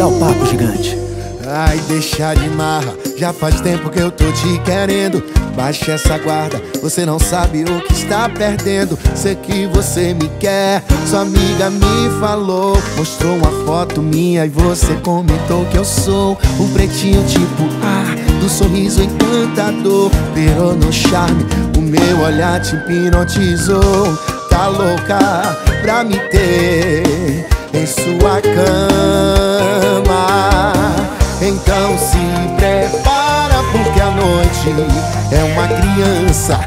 o papo, gigante. Ai, deixa de marra, já faz tempo que eu tô te querendo. Baixa essa guarda, você não sabe o que está perdendo. Sei que você me quer, sua amiga me falou. Mostrou uma foto minha e você comentou que eu sou um pretinho tipo do sorriso encantador. Virou no charme, o meu olhar te hipnotizou. Tá louca pra me ter em sua cama. Então se prepara, porque a noite é uma criança.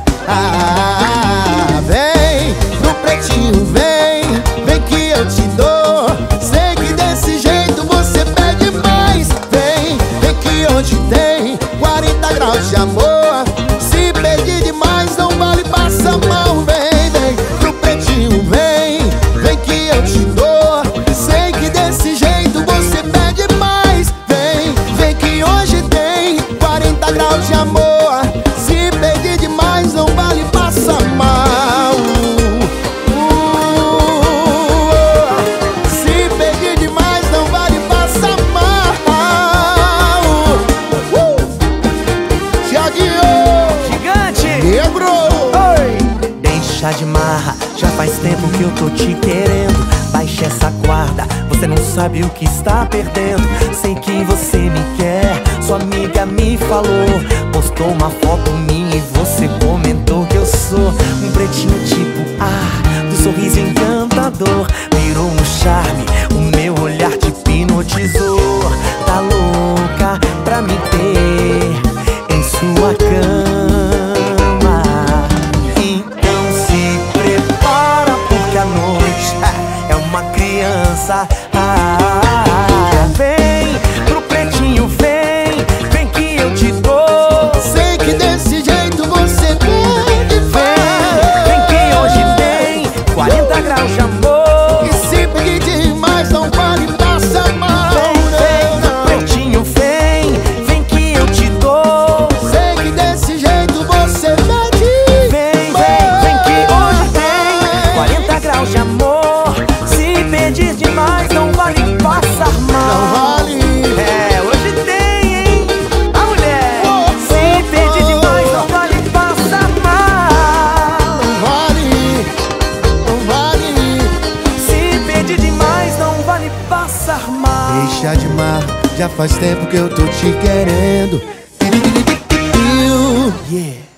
Vem pro pretinho, vem que eu te dou. Sei que desse jeito você pede mais. Vem que hoje tem 40 graus de amor. Se pedir demais não vale, passa mal. Vem pro pretinho, vem que eu te dou. Sei que desse jeito você pede mais. Vem que hoje tem 40 graus de amor. Se pedir demais não vale, passa mal. Se pedir demais não vale, passa mal. Thiaguinho, Gigante! negro. Oi! Deixa de marra, já faz tempo que eu tô te querendo. Baixa essa guarda, você não sabe o que está perdendo. Sei que você me quer, sua amiga me falou. Postou uma foto minha e você comentou que eu sou um pretinho tipo do sorriso encantador. Virou um charme, o meu olhar te hipnotizou. Tá louca pra me ter em sua cama. Então se prepara, porque a noite é uma criança. Vem pro pretinho, vem que eu te dou. Sei que desse jeito você pede. Vem que hoje tem 40 graus de amor. E se pedir demais não vale, passa mal. Vem pro pretinho, vem que eu te dou. Sei que desse jeito você pede. Vem que hoje tem 40 graus de amor. Se pedir demais não vale, passar mal. Não vale. Hoje tem, hein? A mulher. Se pedir demais não vale, passar mal. Não vale, não vale. Se pedir demais não vale, passar mal. Deixa de mar, já faz tempo que eu tô te querendo. Yeah.